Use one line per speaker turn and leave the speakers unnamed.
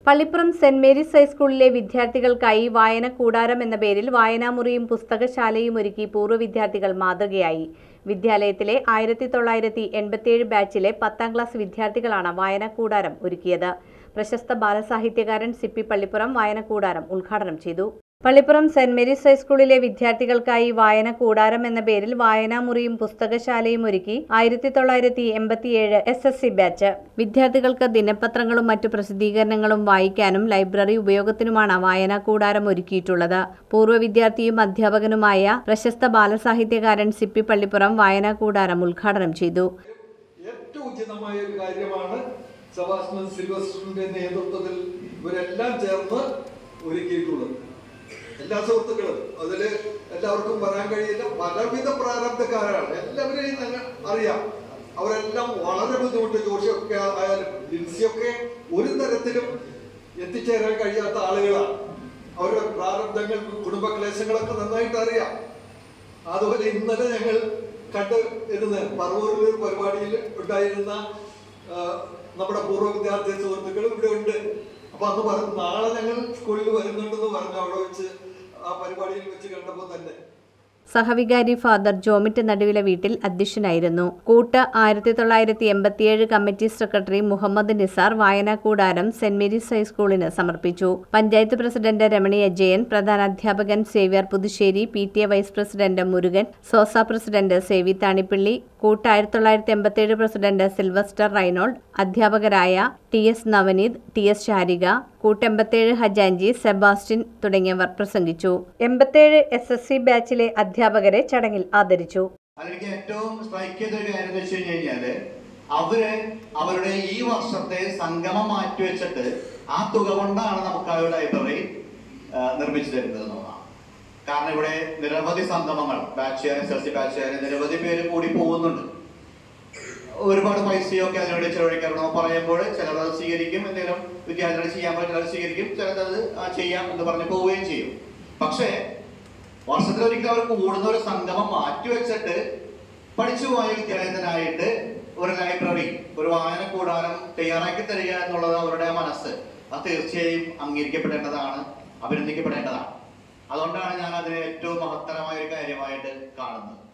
Pallippuram saint Mary's ഹൈസ്കൂളിലെ വിദ്യാർത്ഥികൾക്കായി വായന കൂടാരം എന്ന പേരിൽ വായനാമുറിയും പുസ്തകശാലയും ഒരുക്കി പൂർവ്വ വിദ്യാർത്ഥികൾ മാതൃകയായി. വിദ്യാലയത്തിലെ 1987 ബാച്ചിലെ 10ാം ക്ലാസ് വിദ്യാർത്ഥികളാണ് വായനക്കൂടാരം ഒരുക്കിയത്. പ്രശസ്ത ബാലസാഹിത്യകാരൻ സി.പി. പള്ളിപ്പുറം വായനക്കൂടാരം ഉദ്ഘാടനം ചെയ്തു. പള്ളിപ്പുറം സെന്റ് മേരീസ് ഹൈസ്കൂളിലെ വിദ്യാർത്ഥികൾക്കായി വായന കൂടാരം എന്ന പേരിൽ വായനാമുറിയും പുസ്തകശാലയും ഒരുക്കി 1987 SSC ബാച്ച്. വിദ്യാർത്ഥികൾക്ക് ദിനപത്രങ്ങളും മറ്റു പ്രസിദ്ധീകരണങ്ങളും വായിക്കാനും ലൈബ്രറി ഉപയോഗത്തിനുമാണ് വായനാ കൂടാരം ഒരുക്കിയിട്ടുള്ളത്. പൂർവ്വ വിദ്യാർത്ഥിയും അധ്യാപകനുമായ പ്രശസ്ത ബാലസാഹിത്യകാരൻ സി.പി. പള്ളിപ്പുറം വായനാ കൂടാരം ഉദ്ഘാടനം ചെയ്തു.
ഏറ്റവും ഉചിതമായ ഒരു കാര്യമാണ് സെബാസ്റ്റ്യൻ സിൽവസ്റ്ററിന്റെ നേതൃത്വത്തിൽ ഇവരെല്ലാം ചേർന്ന് ഒരുക്കിയിട്ടുള്ളത്. എല്ലാ സുഹൃത്തുക്കളും അതിൽ എല്ലാവർക്കും പറയാൻ കഴിയില്ല. പലവിധ പ്രാരബ്ധക്കാരാണ്, എല്ലാവരെയും ഞങ്ങൾ അറിയാം. അവരെല്ലാം വളരെ ബുദ്ധിമുട്ട്, ജോഷിയൊക്കെ ആയാലും ലിൻസിയൊക്കെ ഒരു തരത്തിലും എത്തിച്ചേരാൻ കഴിയാത്ത ആളുകളാണ്. അവരുടെ പ്രാരബ്ധങ്ങൾ, കുടുംബക്ലേശങ്ങളൊക്കെ നന്നായിട്ട് അറിയാം. അതുപോലെ ഇന്നലെ ഞങ്ങൾ കണ്ട് ഇരുന്ന് പറവൂരിലൊരു പരിപാടിയിൽ ഉണ്ടായിരുന്ന നമ്മുടെ പൂർവ്വ വിദ്യാർത്ഥി സുഹൃത്തുക്കൾ ഇവിടെ ഉണ്ട്. അപ്പൊ അന്ന് പറഞ്ഞു നാളെ ഞങ്ങൾ സ്കൂളിൽ വരുന്നുണ്ടെന്ന് പറഞ്ഞു. അവിടെ വെച്ച് ആ പരിപാടിയിൽ വെച്ച് കണ്ടപ്പോൾ തന്നെ
സഹവികാരി ഫാദർ ജോമിറ്റ് നടുവിലെ വീട്ടിൽ അധ്യക്ഷനായിരുന്നു. കൂട്ട് 1987 കമ്മിറ്റി സെക്രട്ടറി മുഹമ്മദ് നിസാർ വായനാകൂടാരം സെന്റ് മേരീസ് ഹൈസ്കൂളിന് സമർപ്പിച്ചു. പഞ്ചായത്ത് പ്രസിഡന്റ് രമണി അജയൻ, പ്രധാനാധ്യാപകൻ Xavier Puthussery, PTA vice president Murugan, സോസ പ്രസിഡന്റ് സേവി താണിപ്പള്ളി, കൂട്ട് 1987 പ്രസിഡന്റ് സിൽവസ്റ്റർ റൈനോൾഡ്, അധ്യാപകരായ TS നവനീത്, TS ശാരിക, കൂട്ട് 87 ഹജാൻജി, സെബാസ്റ്റ്യൻ തുടങ്ങിയവർ പ്രസംഗിച്ചു. 87 SSC ബാച്ചിലെ അധ്യാപകരെ ചടങ്ങിൽ ആദരിച്ചു.
അതിലേക്ക് ഏറ്റവും സ്ട്രൈക്ക് ചെയ്ത ഒരു കാര്യം എന്ന് വെച്ച് കഴിഞ്ഞാല് അവരുടെ ഈ വർഷത്തെ സംഗമം മാറ്റിവെച്ചിട്ട് ആ തുക കൊണ്ടാണ് നമുക്ക് ആ ലൈബ്രറി നിർമ്മിച്ചു തരുന്നത് എന്നുള്ളതാണ്. കാരണം ഇവിടെ നിരവധി സംഗമങ്ങൾ, ബാച്ചുകാരൻ, SSC ബാച്ചുകാരൻ നിരവധി പേര് കൂടി പോകുന്നുണ്ട്. ഒരുപാട് പൈസയൊക്കെ അതിനുവേണ്ടി ചെലവഴിക്കാറുണ്ട്. പറയുമ്പോൾ ചിലത് സ്വീകരിക്കും, എന്തെങ്കിലും വിദ്യാർത്ഥികൾ ചെയ്യാൻ പറ്റുന്നത് സ്വീകരിക്കും, ചിലത് ചെയ്യാം എന്ന് പറഞ്ഞ് പോവുകയും ചെയ്യും. പക്ഷേ വർഷത്തിലൊരിക്കലും അവർ കൂടുന്ന ഒരു സംഗമം മാറ്റിവെച്ചിട്ട് പഠിച്ചുപോയ വിദ്യാലയത്തിനായിട്ട് ഒരു ലൈബ്രറി, ഒരു വായന കൂടാരം തയ്യാറാക്കി തരിക എന്നുള്ളത് അവരുടെ മനസ്സ് അത് തീർച്ചയായും അംഗീകരിക്കപ്പെടേണ്ടതാണ്, അഭിനന്ദിക്കപ്പെടേണ്ടതാണ്. അതുകൊണ്ടാണ് ഞാൻ അതിനെ ഏറ്റവും മഹത്തരമായ ഒരു കാര്യമായിട്ട് കാണുന്നത്.